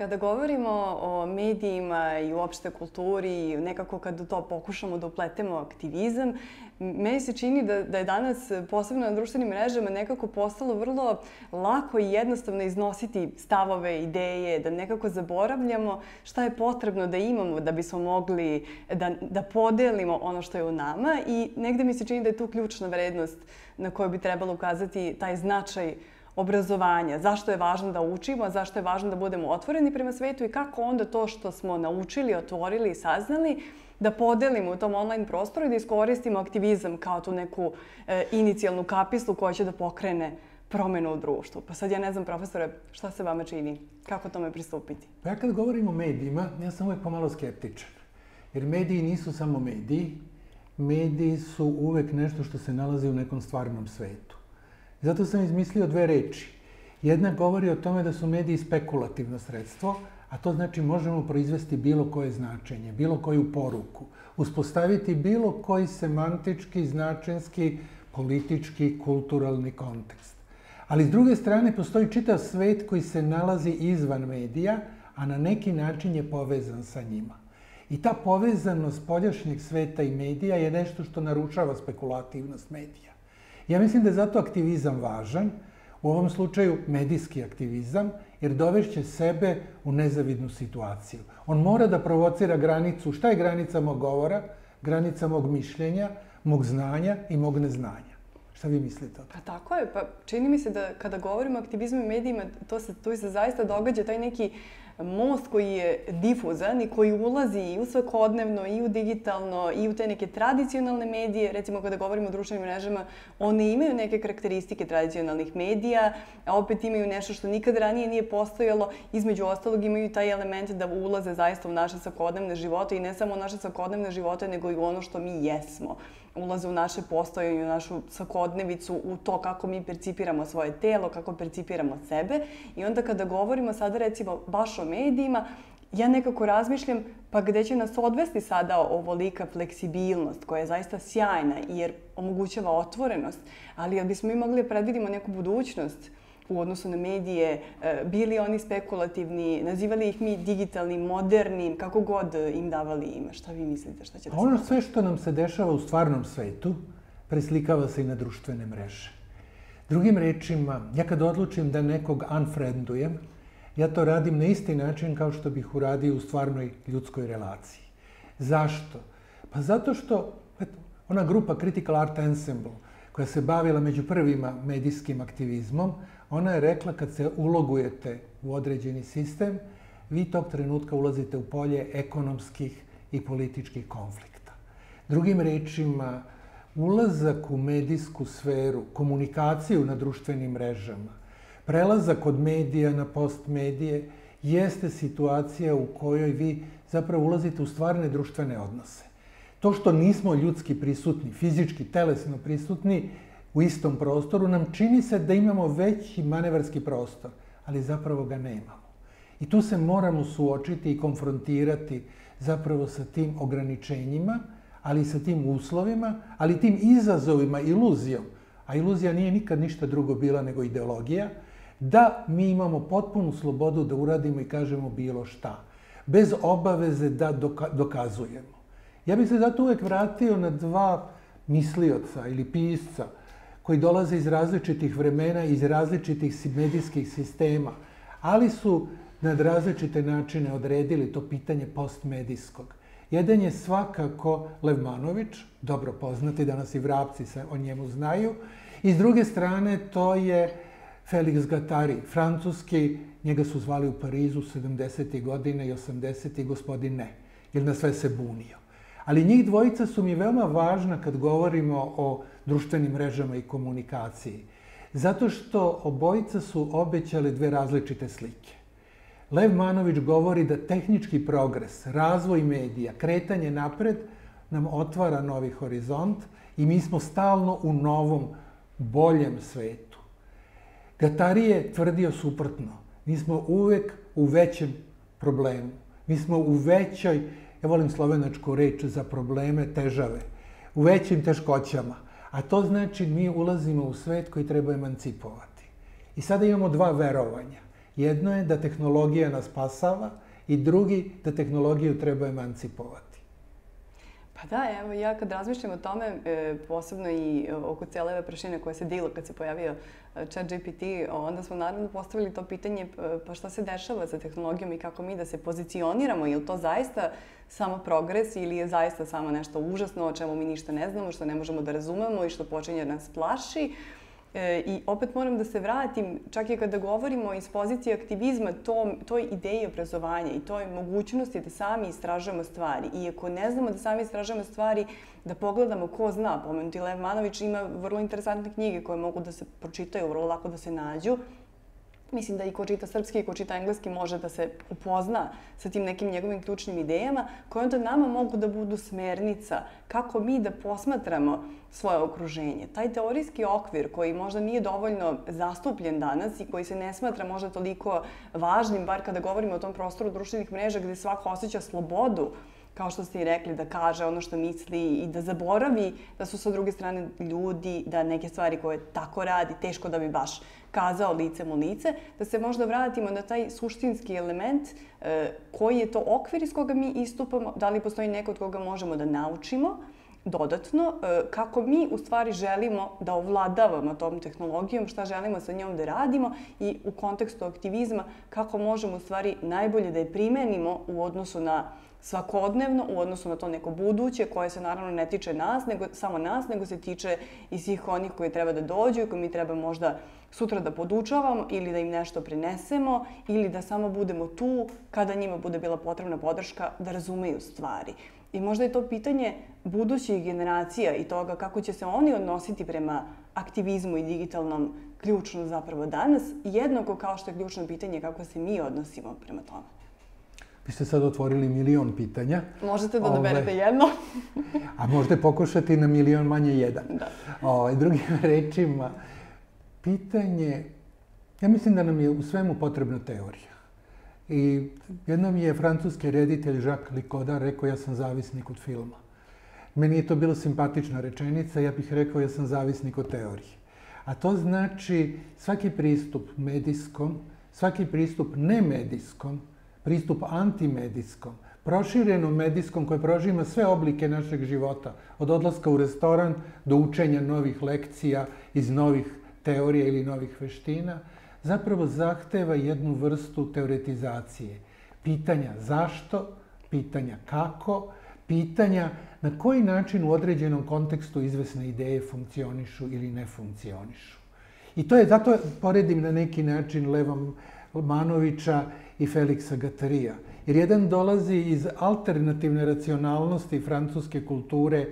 Kada govorimo o medijima i uopšte kulturi, nekako kada to pokušamo da upletemo aktivizam, meni se čini da je danas, posebno na društvenim mrežama, nekako postalo vrlo lako i jednostavno iznositi stavove, ideje, da nekako zaboravljamo šta je potrebno da imamo da bismo mogli da podelimo ono što je u nama i negde mi se čini da je tu ključna vrednost na koju bi trebalo ukazati taj značaj obrazovanja. Zašto je važno da učimo, zašto je važno da budemo otvoreni prema svetu i kako onda to što smo naučili, otvorili i saznali da podelimo u tom online prostoru i da iskoristimo aktivizam kao tu neku inicijalnu kapislu koja će da pokrene promenu u društvu. Pa sad ja ne znam, profesore, šta se vama čini? Kako tome pristupiti? Pa ja kad govorim o medijima, ja sam uvek pomalo skeptičan. Jer mediji nisu samo mediji. Mediji su uvek nešto što se nalazi u nekom stvarnom svetu. Zato sam izmislio dve reči. Jedna govori o tome da su mediji spekulativno sredstvo, a to znači možemo proizvesti bilo koje značenje, bilo koju poruku, uspostaviti bilo koji semantički, značenski, politički, kulturalni kontekst. Ali s druge strane postoji čitav svet koji se nalazi izvan medija, a na neki način je povezan sa njima. I ta povezanost spoljašnjeg sveta i medija je nešto što narušava spekulativnost medija. Ja mislim da je zato aktivizam važan, u ovom slučaju medijski aktivizam, jer dovešće sebe u nezavidnu situaciju. On mora da provocira granicu. Šta je granica mog govora, granica mog mišljenja, mog znanja i mog neznanja? Šta vi mislite o tome? Pa tako je. Pa čini mi se da kada govorimo o aktivizmu i medijima, tu se zaista događa taj neki most koji je difuzan i koji ulazi i u svakodnevno, i u digitalno, i u te neke tradicionalne medije. Recimo, kada govorimo o društvenim mrežama, one imaju neke karakteristike tradicionalnih medija, a opet imaju nešto što nikad ranije nije postojalo. Između ostalog imaju taj element da ulaze zaista u naše svakodnevne živote i ne samo u naše svakodnevne živote, nego i u ono što mi jesmo. Ulaze u naše postojanje, u našu svakodnevicu, u to kako mi percipiramo svoje telo, kako percipiramo sebe. I onda kada govorimo sada recimo baš o medijima, ja nekako razmišljam pa gde će nas odvesti sada ovolika fleksibilnost koja je zaista sjajna jer omogućava otvorenost, ali jel bismo mi mogli da predvidimo neku budućnost u odnosu na medije, bili oni spekulativni, nazivali ih mi digitalnim, modernim, kako god im davali ime. Šta vi mislite? Šta će da se Ono sve što nam se dešava u stvarnom svetu preslikava se i na društvene mreže. Drugim rečima, ja kad odlučim da nekog unfriendujem, ja to radim na isti način kao što bih uradio u stvarnoj ljudskoj relaciji. Zašto? Pa zato što ona grupa Critical Art Ensemble, koja se bavila među prvima medijskim aktivizmom, ona je rekla kad se ulogujete u određeni sistem, vi tog trenutka ulazite u polje ekonomskih i političkih konflikta. Drugim rečima, ulazak u medijsku sferu, komunikaciju na društvenim mrežama, prelazak od medija na postmedije jeste situacija u kojoj vi zapravo ulazite u stvarne društvene odnose. To što nismo ljudski prisutni, fizički, telesno prisutni u istom prostoru, nam čini se da imamo veći manevarski prostor, ali zapravo ga nemamo. I tu se moramo suočiti i konfrontirati zapravo sa tim ograničenjima, ali i sa tim uslovima, ali i tim izazovima, iluzijom. A iluzija nije nikad ništa drugo bila nego ideologija, da mi imamo potpunu slobodu da uradimo i kažemo bilo šta, bez obaveze da dokazujemo. Ja bih se zato uvek vratio na dva mislioca ili pisca koji dolaze iz različitih vremena, iz različitih medijskih sistema, ali su na različite načine odredili to pitanje postmedijskog. Jedan je svakako Levmanović, dobro poznati, danas i vrapci se o njemu znaju, i s druge strane to je Félix Guattari, francuski, njega su zvali u Parizu 70. godine i 80. gospodin ne, jer na sve se bunio. Ali njih dvojica su mi veoma važna kad govorimo o društvenim mrežama i komunikaciji. Zato što obojica su obećali dve različite slike. Levmanović govori da tehnički progres, razvoj medija, kretanje napred nam otvara novi horizont i mi smo stalno u novom, boljem svetu. Guattari je tvrdio suprotno. Mi smo uvek u većem problemu. Mi smo u većoj, ja volim slovenačku reč za probleme, težave, u većim teškoćama. A to znači mi ulazimo u svet koji treba emancipovati. I sada imamo dva verovanja. Jedno je da tehnologija nas spasava i drugi da tehnologiju treba emancipovati. Pa da, evo, ja kad razmišljam o tome, posebno i oko cijele ove prašine koja se digla kad se pojavio ChatGPT, onda smo naravno postavili to pitanje pa šta se dešava sa tehnologijom i kako mi da se pozicioniramo, je li to zaista samo progres ili je zaista samo nešto užasno o čemu mi ništa ne znamo, što ne možemo da razumemo i što počinje da nas plaši. I opet moram da se vratim, čak i kada govorimo iz pozicije aktivizma, toj ideji obrazovanja i toj mogućnosti da sami istražujemo stvari. I ako ne znamo da sami istražujemo stvari, da pogledamo ko zna. Pomenuti Lev Manović ima vrlo interesantne knjige koje mogu da se pročitaju, vrlo lako da se nađu. Mislim da i ko čita srpski i ko čita engleski može da se upozna sa tim nekim njegovim ključnim idejama koje onda nama mogu da budu smernica kako mi da posmatramo svoje okruženje. Taj teorijski okvir koji možda nije dovoljno zastupljen danas i koji se ne smatra možda toliko važnim, bar kada govorimo o tom prostoru društvenih mreža gdje svako osjeća slobodu, kao što ste i rekli, da kaže ono što misli i da zaboravi da su sa druge strane ljudi, da neke stvari koje tako radi, teško da bi baš kazao licem u lice, da se možda vratimo na taj suštinski element koji je to okvir iz koga mi istupamo, da li postoji neko od koga možemo da naučimo dodatno, kako mi u stvari želimo da ovladavamo tom tehnologijom, šta želimo sa njom da radimo i u kontekstu aktivizma kako možemo u stvari najbolje da je primenimo u odnosu na svakodnevno, u odnosu na to neko buduće koje se naravno ne tiče nas, samo nas, nego se tiče i svih onih koji treba da dođu i koji mi treba možda sutra da podučavamo ili da im nešto prinesemo ili da samo budemo tu kada njima bude bila potrebna podrška da razumeju stvari. I možda je to pitanje budućih generacija i toga kako će se oni odnositi prema aktivizmu i digitalnom ključno zapravo danas, jednako kao što je ključno pitanje kako se mi odnosimo prema tome. Vi ste sad otvorili milion pitanja. Možete da odaberete jedno. A možete pokušati na milion manje jedan. Da. Drugim rečima, pitanje, ja mislim da nam je u svemu potrebna teorija. I jednom je francuski reditelj Jacques Lycoda rekao ja sam zavisnik od filma. Meni je to bila simpatična rečenica, ja bih rekao ja sam zavisnik od teorije. A to znači svaki pristup medijskom, svaki pristup nemedijskom, pristup antimedijskom, proširenom medijskom koje prožima sve oblike našeg života, od odlaska u restoran do učenja novih lekcija iz novih teorija ili novih veština, zapravo zahteva jednu vrstu teoretizacije. Pitanja zašto, pitanja kako, pitanja na koji način u određenom kontekstu izvesne ideje funkcionišu ili ne funkcionišu. I to je, zato poredim na neki način Leva Manovića i Feliksa Guattarija. Jer jedan dolazi iz alternativne racionalnosti francuske kulture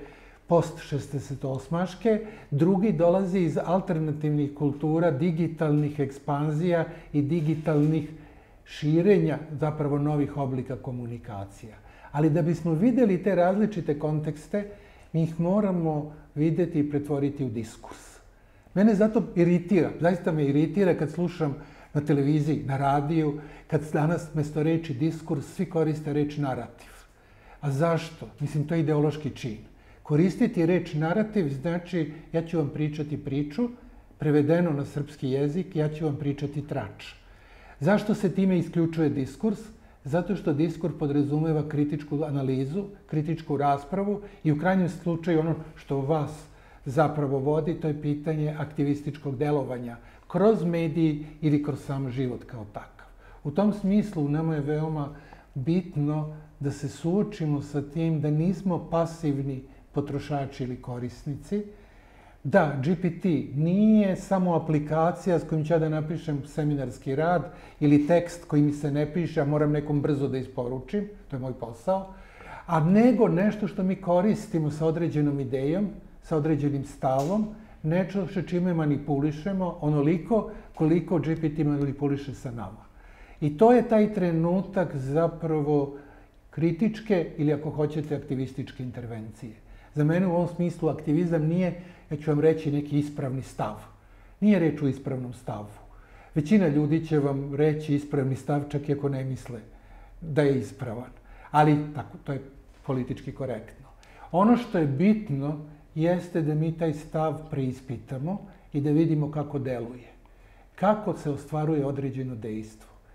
post-68-ške, drugi dolazi iz alternativnih kultura, digitalnih ekspanzija i digitalnih širenja zapravo novih oblika komunikacija. Ali da bismo vidjeli te različite kontekste, mi ih moramo vidjeti i pretvoriti u diskurs. Mene zato iritira, zaista me iritira kad slušam na televiziji, na radiju, kad danas mjesto reči diskurs svi koriste reč narativ. A zašto? Mislim, to je ideološki čin. Koristiti reč narativ znači ja ću vam pričati priču, prevedeno na srpski jezik, ja ću vam pričati trač. Zašto se time isključuje diskurs? Zato što diskurs podrazumeva kritičku analizu, kritičku raspravu i u krajnjem slučaju ono što vas zapravo vodi, to je pitanje aktivističkog delovanja kroz mediji ili kroz sam život kao takav. U tom smislu nama je veoma bitno da se suočimo sa tim da nismo pasivni potrošači ili korisnici. Da, GPT nije samo aplikacija s kojim ću ja da napišem seminarski rad ili tekst koji mi se ne piše, a moram nekom brzo da isporučim, to je moj posao, a nego nešto što mi koristimo sa određenom idejom, sa određenim stavom, nešto što čime manipulišemo onoliko koliko GPT manipuliše sa nama. I to je taj trenutak zapravo kritičke ili ako hoćete aktivističke intervencije. Za mene u ovom smislu aktivizam nije, ja ću vam reći, neki ispravni stav. Nije reč o ispravnom stavu. Većina ljudi će vam reći ispravni stav čak i ako ne misle da je ispravan. Ali tako, to je politički korektno. Ono što je bitno jeste da mi taj stav preispitamo i da vidimo kako deluje. Kako se ostvaruje određeno dejstvo.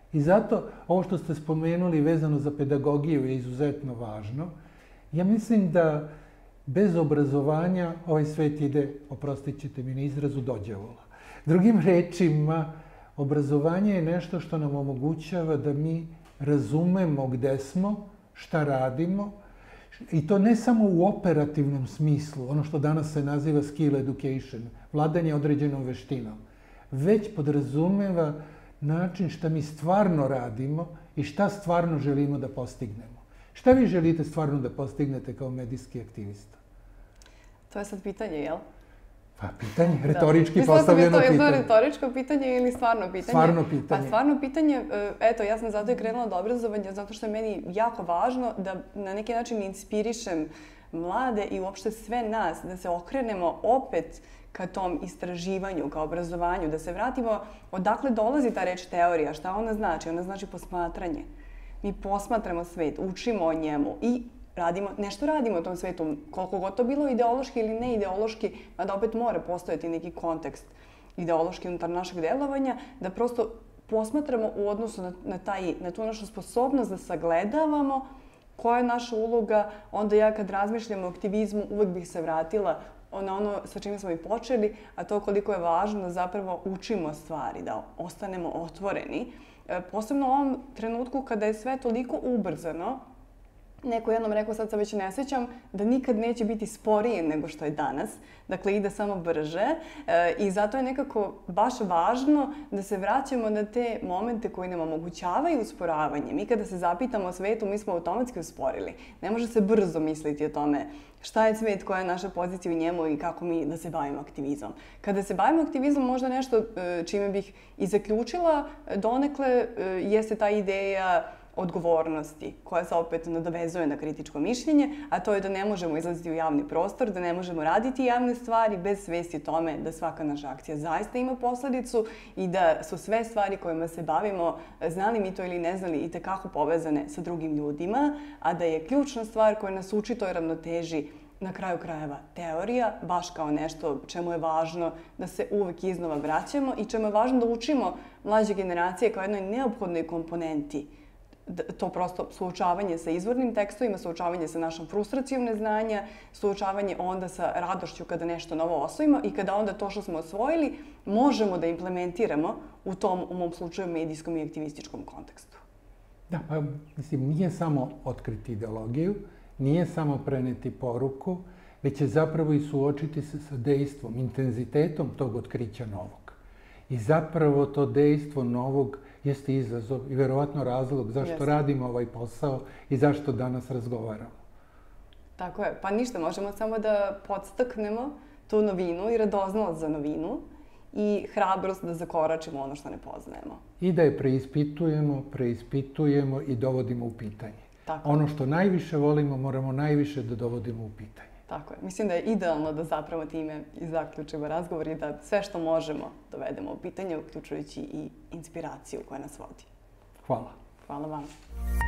I zato ovo što ste spomenuli vezano za pedagogiju je izuzetno važno. Ja mislim da bez obrazovanja ovaj svet ide, oprostit ćete mi na izrazu, dođavola. Drugim rečima, obrazovanje je nešto što nam omogućava da mi razumemo gde smo, šta radimo, i to ne samo u operativnom smislu, ono što danas se naziva skill education, vladanje određenom veštinom, već podrazumeva način šta mi stvarno radimo i šta stvarno želimo da postignemo. Šta vi želite stvarno da postignete kao medijski aktivista? To je sad pitanje, jel? Pa pitanje, retorički postavljeno pitanje. Je to retoričko pitanje ili stvarno pitanje? Stvarno pitanje. Pa stvarno pitanje, eto, ja sam zato i krenula od obrazovanja, zato što je meni jako važno da na neki način inspirišem mlade i uopšte sve nas, da se okrenemo opet ka tom istraživanju, ka obrazovanju, da se vratimo odakle dolazi ta reč teorija, šta ona znači? Ona znači posmatranje. Mi posmatramo svet, učimo o njemu i nešto radimo u tom svetu, koliko god to bilo ideološki ili ne ideološki, mada opet mora postojati neki kontekst ideološki unutar našeg delovanja, da prosto posmatramo u odnosu na tu našu sposobnost da sagledavamo koja je naša uloga. Onda ja kad razmišljam o aktivizmu uvek bih se vratila na ono sa čime smo i počeli, a to koliko je važno da zapravo učimo stvari, da ostanemo otvoreni. Posebno u ovom trenutku kada je sve toliko ubrzano, neko jednom rekao, sad se već ne sjećam, da nikad neće biti sporije nego što je danas. Dakle, ide samo brže i zato je nekako baš važno da se vraćamo na te momente koji nam omogućavaju usporavanje. Mi kada se zapitamo o svetu, mi smo automatski usporili. Ne može se brzo misliti o tome šta je svet, koja je naša pozicija u njemu i kako mi da se bavimo aktivizmom. Kada se bavimo aktivizmom, možda nešto čime bih i zaključila donekle jeste ta ideja odgovornosti, koja se opet nadovezuje na kritičko mišljenje, a to je da ne možemo izlaziti u javni prostor, da ne možemo raditi javne stvari bez svesti o tome da svaka naša akcija zaista ima posledicu i da su sve stvari kojima se bavimo, znali mi to ili ne znali, itekako povezane sa drugim ljudima, a da je ključna stvar koja nas uči toj ravnoteži na kraju krajeva teorija, baš kao nešto čemu je važno da se uvek iznova vraćamo i čemu je važno da učimo mlađe generacije kao jednoj neophodnoj komponenti. To prosto suočavanje sa izvornim tekstovima, suočavanje sa našom frustracijom neznanja, suočavanje onda sa radošću kada nešto novo osvojimo i kada onda to što smo osvojili možemo da implementiramo u tom, u mom slučaju, medijskom i aktivističkom kontekstu. Da, pa mislim, nije samo otkriti ideologiju, nije samo preneti poruku, već je zapravo i suočiti se sa dejstvom, intenzitetom tog otkrića novog. I zapravo to dejstvo novog jeste izazov i verovatno razlog zašto radimo ovaj posao i zašto danas razgovaramo. Tako je. Pa ništa, možemo samo da podstaknemo tu novinu i radoznalost za novinu i hrabrost da zakoračimo ono što ne poznajemo. I da je preispitujemo i dovodimo u pitanje. Ono što najviše volimo, moramo najviše da dovodimo u pitanje. Tako je. Mislim da je idealno da zapravo time i zaključimo razgovor i da sve što možemo dovedemo u pitanje, uključujući i inspiraciju koja nas vodi. Hvala. Hvala vam.